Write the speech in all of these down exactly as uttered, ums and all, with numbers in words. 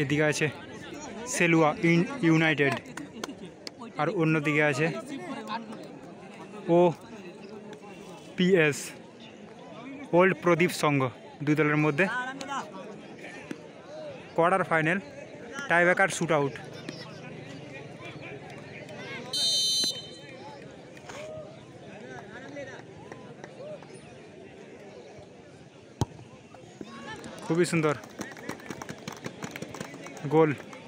এদিকে আছে সেলুয়া ইউনাইটেড আর অন্যদিকে আছে ও পিএস ওল্ড প্রদীপ সংঘ। দুই দলের মধ্যে quarter final tiebreaker shoot out. খুবই সুন্দর গোল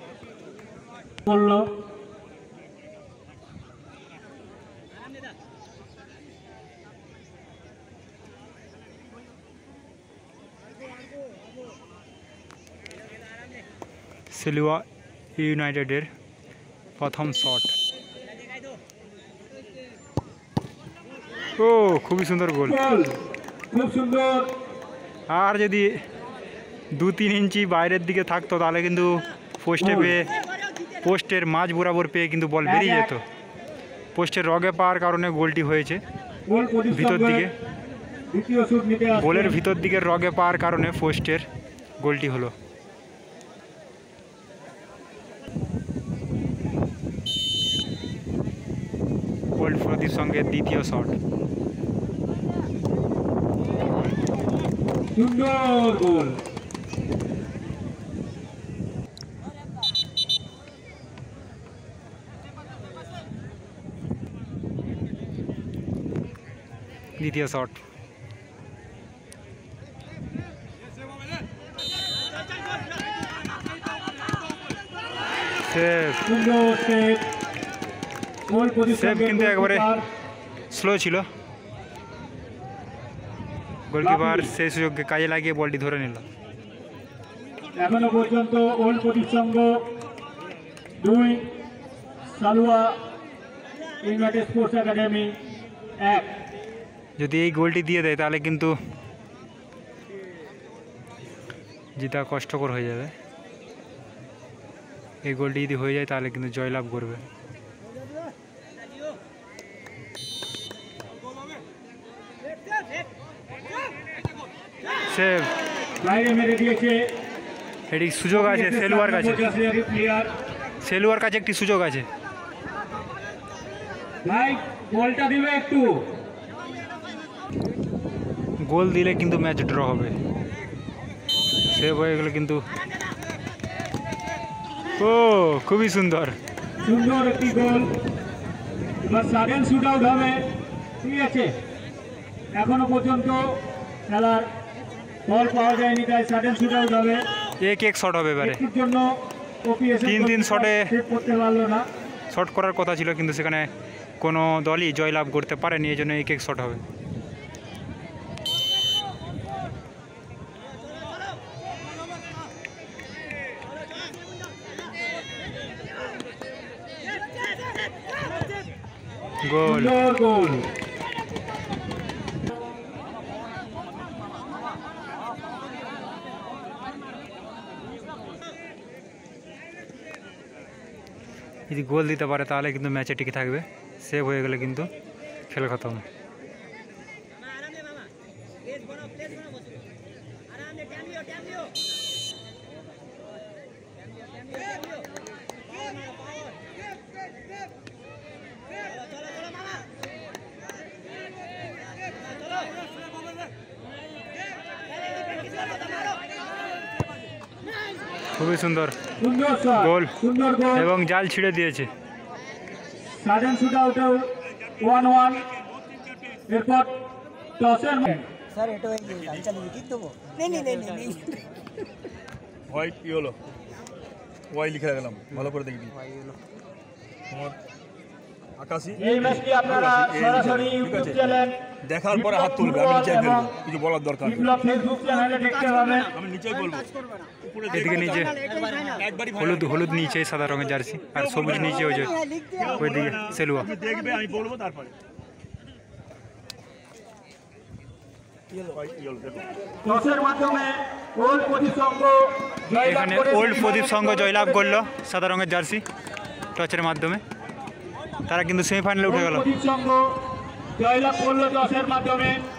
সেলুয়া ইউনাইটেডের প্রথম শট। ও খুবই সুন্দর গোল, খুব সুন্দর। আর যদি দু তিন ইঞ্চি বাইরের দিকে থাকতো তাহলে কিন্তু পোস্টে পেয়ে পোস্টের মাঝ বরাবর পেয়ে কিন্তু বল বেরিয়ে যেত। পোস্টের রগে পাওয়ার কারণে গোলটি হয়েছে ভিতর দিকে, গোলের ভিতর দিকে রগে পাওয়ার কারণে পোস্টের গোলটি হলো। ওল্ড প্রদীপ সঙ্গে দ্বিতীয় শট। সুন্দর গোল। দ্বিতীয় শট। সেভ সেভ কিন্তু একবারে স্লো ছিল। গোলকিপার সেই সুযোগকে কাজে লাগিয়ে বলটি ধরে নিল। এখনো পর্যন্ত ওল্ড প্রদীপ সংঘ দুই, সালুয়া ইউনাইটেড স্পোর্টস একাডেমি এক। যদি এই গোলটি দিয়ে দেয় তাহলে কিন্তু জিতা কষ্টকর হয়ে যাবে। এই গোলটি যদি হয়ে যায় তাহলে কিন্তু জয়লাভ করবে। সেভ, এটি সুযোগ আছে সেলুয়ার কাছে, সেলুয়ার কাছে একটি সুযোগ আছে। গোল দিলে কিন্তু ম্যাচ ড্র হবে। সেভ হয়ে গেল কিন্তু। ও খুবই সুন্দর সুন্দর একটি গোল। এবার সাডেন শুট আউট হবে। ঠিক আছে, এখনো পর্যন্ত খেলার বল পাওয়া যায়নি, তাই সাডেন শুট আউট হবে। এক এক শট হবে এবারে। জন্য তিন তিন শটে করতে পারলো না, শট করার কথা ছিল কিন্তু সেখানে কোনো দলই জয়লাভ করতে পারেনি, এই জন্য এক এক শট হবে। গোল গোল। যদি গোল দিতে পারে তাহলে কিন্তু ম্যাচে টিকে থাকবে। সেভ হয়ে গেলে কিন্তু খেলা খতম। খুবই সুন্দর গোল এবং জাল ছিঁড়ে দিয়েছে। Sudden shoot out one one. এরপর টসের স্যার এটা হয়ে গেছে, আমি চালিয়ে কি দেবো? নেই নেই নেই নেই হোয়াইট ইয়েলো ওয়াই লিখে রাখলাম, ভালো করে দেখবি। তোমার আকাশি এই ম্যাচটি আপনারা সরাসরি ইউটিউব চ্যানেল দেখার পরে হাত তুলবে, আমি নিচে ফেলবো, কিছু বলার দরকার নেই। বিপ্লব ফেসবুক চ্যানেলে দেখতে পাবেন। আমি নিচেই বলবো। এদিকে নিচে হলুদ হলুদ নিচে সাদা রঙের জার্সি আর সবুজ নিচে ওই যে ওইদিকে সেলুয়া। দেখবে আমি বলবো তারপরে। টসের মাধ্যমে ওল্ড প্রদীপ সংঘ এখানে ওল্ড প্রদীপ সংঘ জয়লাভ করলো সাদা রঙের জার্সি টচের মাধ্যমে। তারা কিন্তু সেমিফাইনালে উঠে গেল। প্রদীপ সংঘ জয়লাভ করলো টসের মাধ্যমে।